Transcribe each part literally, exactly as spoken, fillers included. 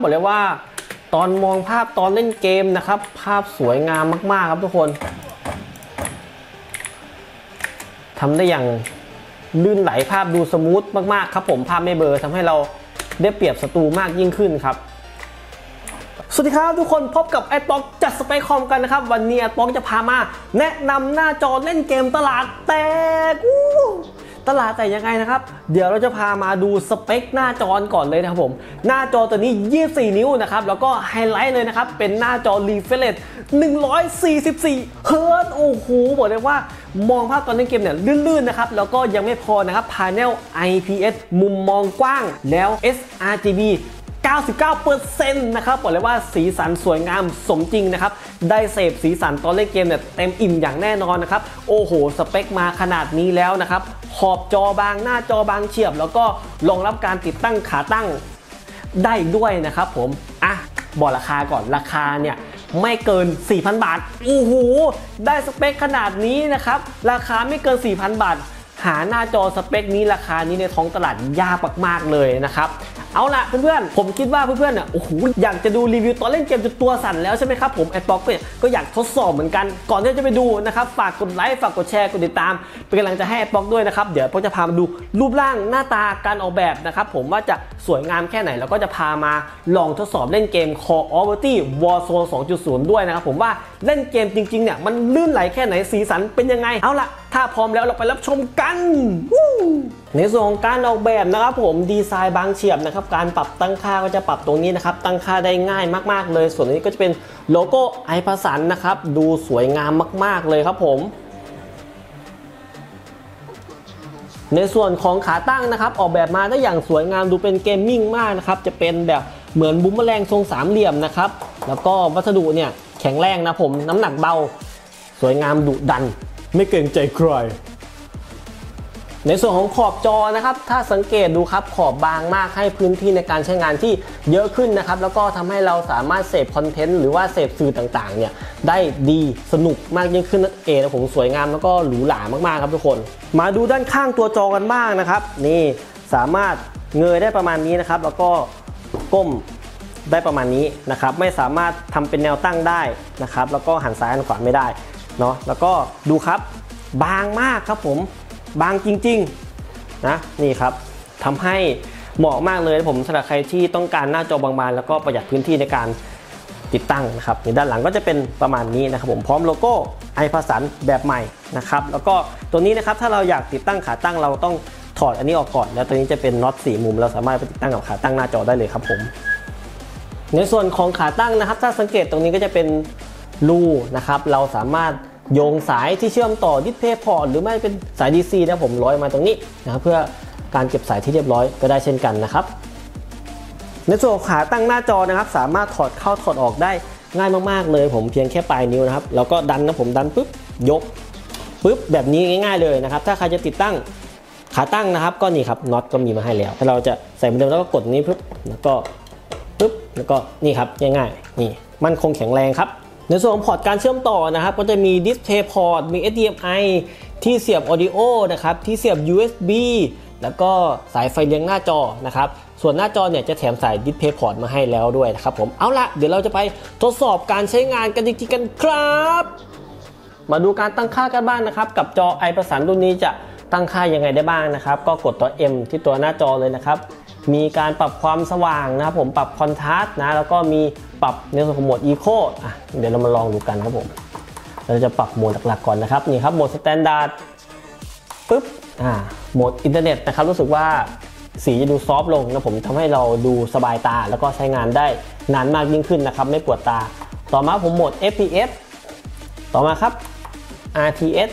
บอกเลยว่าตอนมองภาพตอนเล่นเกมนะครับภาพสวยงามมากๆครับทุกคนทำได้อย่างลื่นไหลภาพดูสมูทมากๆครับผมภาพไม่เบลอทำให้เราได้เปรียบศัตรูมากยิ่งขึ้นครับสวัสดีครับทุกคนพบกับไอ้ป๊อกจัดสเปคคอมกันนะครับวันนี้ไอ้ป๊อกจะพามาแนะนำหน้าจอเล่นเกมตลาดแตกตลาดแตกยังไงนะครับเดี๋ยวเราจะพามาดูสเปคหน้าจอก่อนเลยนะครับผมหน้าจอตัวนี้ยี่สิบสี่นิ้วนะครับแล้วก็ไฮไลท์เลยนะครับเป็นหน้าจอ Refresh หนึ่งร้อยสี่สิบสี่เฮิร์ตซ์โอ้โหบอกเลยว่ามองภาพตอนเล่นเกมเนี่ยลื่นๆนะครับแล้วก็ยังไม่พอนะครับ Panel ไอ พี เอส มุมมองกว้างแล้ว เอส อาร์ จี บีเก้าสิบเก้าเปอร์เซ็นต์ นะครับบอกเลยว่าสีสันสวยงามสมจริงนะครับได้เสพสีสันตอนเล่นเกมเนี่ยเต็มอิ่มอย่างแน่นอนนะครับโอ้โหสเปคมาขนาดนี้แล้วนะครับขอบจอบางหน้าจอบางเฉียบแล้วก็รองรับการติดตั้งขาตั้งได้ด้วยนะครับผมอ่ะบอกราคาก่อนราคาเนี่ยไม่เกิน สี่พัน บาทโอ้โหได้สเปคขนาดนี้นะครับราคาไม่เกิน สี่พัน บาทหาหน้าจอสเปคนี้ราคานี้ในท้องตลาดยากมากๆเลยนะครับเอาล่ะเพื่อนๆผมคิดว่าเพื่อนๆเนี่ยโอ้โหอยากจะดูรีวิวตอนเล่นเกมจนตัวสั่นแล้วใช่ไหมครับผมไอ้ป๊อกเนี่ยก็อยากทดสอบเหมือนกันก่อนที่จะไปดูนะครับฝากกดไลค์ฝากกดแชร์กดติดตามเป็นกำลังใจให้ไอ้ป๊อกด้วยนะครับเดี๋ยวป๊อกจะพามาดูรูปร่างหน้าตาการออกแบบนะครับผมว่าจะสวยงามแค่ไหนแล้วก็จะพามาลองทดสอบเล่นเกม Call of Duty Warzone สองจุดศูนย์ ด้วยนะครับผมว่าเล่นเกมจริงๆเนี่ยมันลื่นไหลแค่ไหนสีสันเป็นยังไงเอาล่ะถ้าพร้อมแล้วเราไปรับชมกันในส่วนของการออกแบบนะครับผมดีไซน์บางเฉียบนะครับการปรับตั้งค่าก็จะปรับตรงนี้นะครับตั้งค่าได้ง่ายมากๆเลยส่วนนี้ก็จะเป็นโลโก้ไอพาสันนะครับดูสวยงามมากๆเลยครับผมในส่วนของขาตั้งนะครับออกแบบมาได้อย่างสวยงามดูเป็นเกมมิ่งมากนะครับจะเป็นแบบเหมือนบุ้มแมลงทรงสามเหลี่ยมนะครับแล้วก็วัสดุเนี่ยแข็งแรงนะผมน้ำหนักเบาสวยงามดุดันไม่เกรงใจใครในส่วนของขอบจอนะครับถ้าสังเกตดูครับขอบบางมากให้พื้นที่ในการใช้งานที่เยอะขึ้นนะครับแล้วก็ทำให้เราสามารถเสพคอนเทนต์หรือว่าเสพสื่อต่างๆเนี่ยได้ดีสนุกมากยิ่งขึ้นนั่นเองนะผมสวยงามแล้วก็หรูหรามากๆครับทุกคนมาดูด้านข้างตัวจอกันบ้างนะครับนี่สามารถเงยได้ประมาณนี้นะครับแล้วก็ก้มได้ประมาณนี้นะครับไม่สามารถทำเป็นแนวตั้งได้นะครับแล้วก็หันซ้ายหันขวาไม่ได้เนาะแล้วก็ดูครับบางมากครับผมบางจริงๆนะนี่ครับทำให้เหมาะมากเลยผมสำหรับใครที่ต้องการหน้าจอบางๆแล้วก็ประหยัดพื้นที่ในการติดตั้งนะครับในด้านหลังก็จะเป็นประมาณนี้นะครับผมพร้อมโลโก้ไอพาสันแบบใหม่นะครับแล้วก็ตัวนี้นะครับถ้าเราอยากติดตั้งขาตั้งเราต้องถอดอันนี้ออกก่อนแล้วตัวนี้จะเป็นน็อตสี่มุมเราสามารถไปติดตั้งกับขาตั้งหน้าจอได้เลยครับผมในส่วนของขาตั้งนะครับถ้าสังเกตตรงนี้ก็จะเป็นรูนะครับเราสามารถโยงสายที่เชื่อมต่อดิสเพย์พอร์ตหรือไม่เป็นสาย ดี ซี นะผมร้อยมาตรงนี้นะครับเพื่อการเก็บสายที่เรียบร้อยก็ได้เช่นกันนะครับในส่วนขาตั้งหน้าจอนะครับสามารถถอดเข้าถอดออกได้ง่ายมากๆเลยผมเพียงแค่ปลายนิ้วนะครับแล้วก็ดันนะผมดันปุ๊บยกปุ๊บแบบนี้ง่ายๆเลยนะครับถ้าใครจะติดตั้งขาตั้งนะครับก็นี่ครับน็อตก็มีมาให้แล้วถ้าเราจะใส่เหมือนเดิมแล้วก็กดนี้ปุ๊บแล้วก็ปุ๊บแล้วก็นี่ครับง่ายๆนี่มั่นคงแข็งแรงครับในส่วนของพอร์ตการเชื่อมต่อนะครับก็จะมี Display Port มี เอช ดี เอ็ม ไอ ที่เสียบ Audio นะครับที่เสียบ ยู เอส บี แล้วก็สายไฟเลี้ยงหน้าจอนะครับส่วนหน้าจอเนี่ยจะแถมสาย Display Port มาให้แล้วด้วยนะครับผมเอาละเดี๋ยวเราจะไปทดสอบการใช้งานกันจริงๆกันครับมาดูการตั้งค่ากันบ้าง นะครับกับจอไอพาสันรุ่นนี้จะตั้งค่ายังไงได้บ้างนะครับก็กดตัว M ที่ตัวหน้าจอเลยนะครับมีการปรับความสว่างนะครับผมปรับคอนทราสต์นะแล้วก็มีปรับในส่วนของโหมด Eco อ่ะเดี๋ยวเรามาลองดูกันครับผมเราจะปรับโหมดหลักๆก่อนนะครับนี่ครับโหมดสแตนดาร์ดปึ๊บอ่าโหมดอินเทอร์เน็ตนะครับรู้สึกว่าสีจะดูซอฟต์ลงนะผมทำให้เราดูสบายตาแล้วก็ใช้งานได้นานมากยิ่งขึ้นนะครับไม่ปวดตาต่อมาผมโหมด เอฟ พี เอส ต่อมาครับ อาร์ ที เอส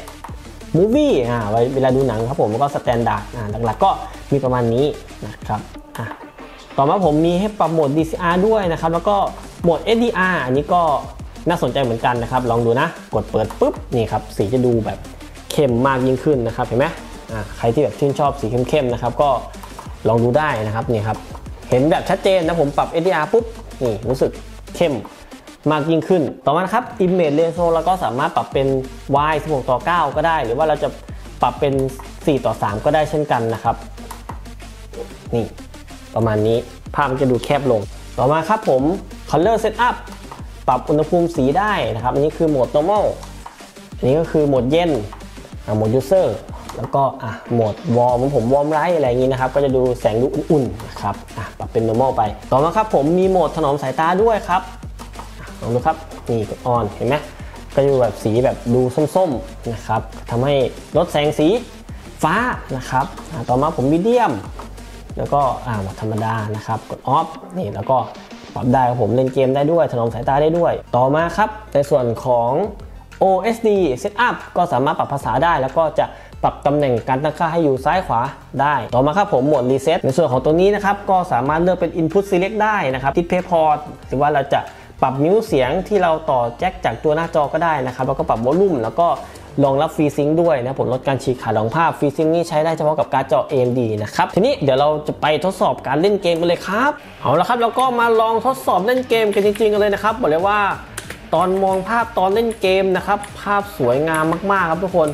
Movie อ่าเวลาดูหนังครับผมแล้วก็สแตนดาร์ดอ่าหลักๆก็มีประมาณนี้นะครับอ่ะต่อมาผมมีให้ปรับโหมด ดี ซี อาร์ ด้วยนะครับแล้วก็โหมด เอส ดี อาร์ อันนี้ก็น่าสนใจเหมือนกันนะครับลองดูนะกดเปิดปุ๊บนี่ครับสีจะดูแบบเข้มมากยิ่งขึ้นนะครับเห็นไหมอ่าใครที่แบบชื่นชอบสีเข้มๆนะครับก็ลองดูได้นะครับนี่ครับเห็นแบบชัดเจนนะผมปรับ เอส ดี อาร์ ปุ๊บนี่รู้สึกเข้มมากยิ่งขึ้นต่อมาครับ Image Ratio เราก็สามารถปรับเป็น Y สิบหกต่อเก้าก็ได้หรือว่าเราจะปรับเป็นสี่ต่อสามก็ได้เช่นกันนะครับนี่ประมาณนี้ภาพมันจะดูแคบลงต่อมาครับผม Color Setup ปรับอุณหภูมิสีได้นะครับอันนี้คือโหมด normal อันนี้ก็คือโหมดเย็นโหมด user แล้วก็อ่ะโหมด warm ผม warm light อะไรอย่างนี้นะครับก็จะดูแสงดูอุ่นๆนะครับอ่ะปรับเป็น normal ไปต่อมาครับผมมีโหมดถนอมสายตาด้วยครับลองดูครับนี่กด on เห็นไหมก็จะแบบสีแบบดูส้มๆนะครับทำให้ลดแสงสีฟ้านะครับต่อมาผมมีเดียมแล้วก็อ่าโหมดธรรมดานะครับกด off นี่แล้วก็ปรับได้ครับผมเล่นเกมได้ด้วยถนอมสายตาได้ด้วยต่อมาครับในส่วนของ โอ เอส ดี Setup ก็สามารถปรับภาษาได้แล้วก็จะปรับตำแหน่งการตั้งค่าให้อยู่ซ้ายขวาได้ต่อมาครับผมโหมด Reset ในส่วนของตัวนี้นะครับก็สามารถเลือกเป็น Input Select ได้นะครับที่ Play Port หรือว่าเราจะปรับมิวเสียงที่เราต่อแจ็คจากตัวหน้าจอก็ได้นะครับแล้วก็ปรับวอลลุ่มแล้วก็รองรับฟรีซิงค์ด้วยนะผมลดการฉีกขาดของภาพฟรีซิงค์นี่ใช้ได้เฉพาะกับการ์ดจอ เอ เอ็ม ดี นะครับทีนี้เดี๋ยวเราจะไปทดสอบการเล่นเกมกันเลยครับเอาละครับเราก็มาลองทดสอบเล่นเกมกันจริงๆกันเลยนะครับบอกเลยว่าตอนมองภาพตอนเล่นเกมนะครับภาพสวยงามมากๆครับทุกคน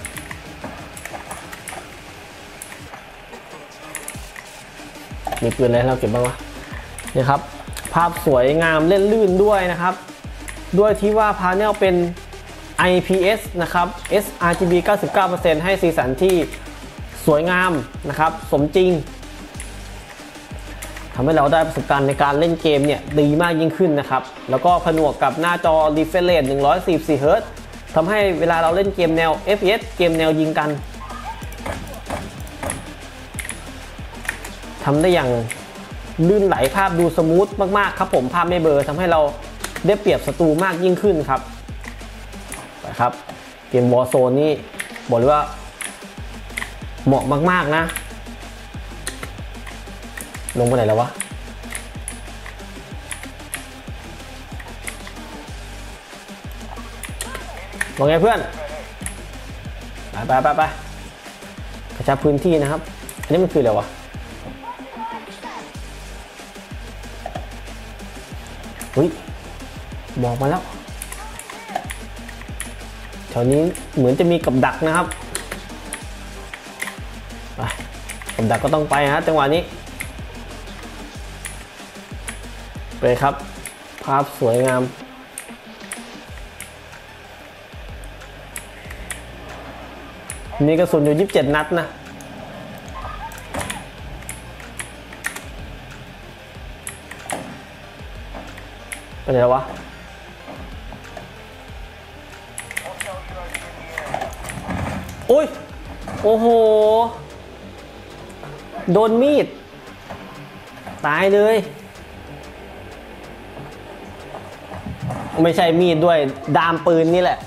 มีปืนอะไรเราเก็บบ้างวะนี่ครับภาพสวยงามเล่นลื่นด้วยนะครับด้วยที่ว่าพาเนลเป็น ไอ พี เอส นะครับ เอส อาร์ จี บี เก้าสิบเก้าเปอร์เซ็นต์ ให้สีสันที่สวยงามนะครับสมจริงทำให้เราได้ประสบการณ์ในการเล่นเกมเนี่ยดีมากยิ่งขึ้นนะครับแล้วก็ผนวกกับหน้าจอ refresh rate หนึ่งร้อยสี่สิบสี่ เฮิร์ตซ์ทำให้เวลาเราเล่นเกมแนว เอฟ พี เอส เกมแนวยิงกันทำได้อย่างลื่นไหลภาพดูสมูทมากๆครับผมภาพไม่เบลอทำให้เราได้เปรียบศัตรูมากยิ่งขึ้นครับนะครับเกม Warzone นี่บอกเลยว่าเหมาะมากๆนะลงไปไหนแล้ววะว่าไงเพื่อนไปไปไปไปกระชับพื้นที่นะครับอันนี้มันคืออะไรวะเฮ้ยบอกมาแล้วแถวนี้เหมือนจะมีกับดักนะครับไปกับดักก็ต้องไปฮะจังหวะนี้ไปครับภาพสวยงามมีกระสุนอยู่ยี่สิบเจ็ดนัดนะเป็นไงวะโอ้ยโอ้โหโดนมีดตายเลยไม่ใช่มีดด้วยดามปืนนี่แหละ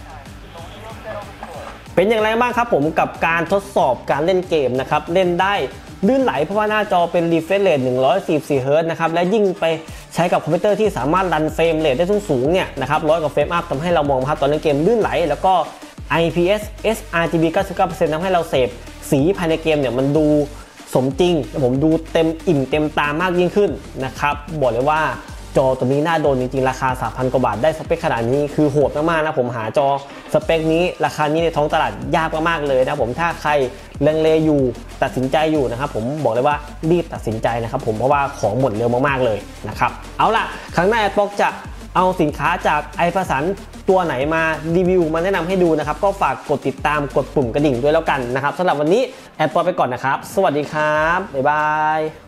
เป็นอย่างไรบ้างครับผมกับการทดสอบการเล่นเกมนะครับเล่นได้ลื่นไหลเพราะว่าหน้าจอเป็น refresh rate หนึ่งร้อยสี่สิบสี่ เฮิร์ตซ์นะครับและยิ่งไปใช้กับคอมพิวเตอร์ที่สามารถรันเฟรมเรทได้สูงๆเนี่ยนะครับร้อยกว่าเฟรมอัพทำให้เรามองภาพตอนเล่นเกมลื่นไหลแล้วก็ ไอ พี เอส เอส อาร์ จี บี เก้าสิบเก้าเปอร์เซ็นต์ ทำให้เราเสพสีภายในเกมเนี่ยมันดูสมจริงผมดูเต็มอิ่มเต็มตามากยิ่งขึ้นนะครับบอกเลยว่าจอตัวนี้น่าโดนจริงๆราคา สามพัน กว่าบาทได้สเปคขนาดนี้คือโหดมากๆนะผมหาจอสเปคนี้ราคานี้ในท้องตลาดยากมากๆเลยนะผมถ้าใครลังเลอยู่ตัดสินใจอยู่นะครับผมบอกเลยว่ารีบตัดสินใจนะครับผมเพราะว่าของหมดเร็วมากๆเลยนะครับเอาล่ะครั้งหน้า Xbox จะเอาสินค้าจากไอพาสันตัวไหนมารีวิวมาแนะนำให้ดูนะครับก็ฝากกดติดตามกดปุ่มกระดิ่งด้วยแล้วกันนะครับสำหรับวันนี้แอดปอไปก่อนนะครับสวัสดีครับบ๊ายบาย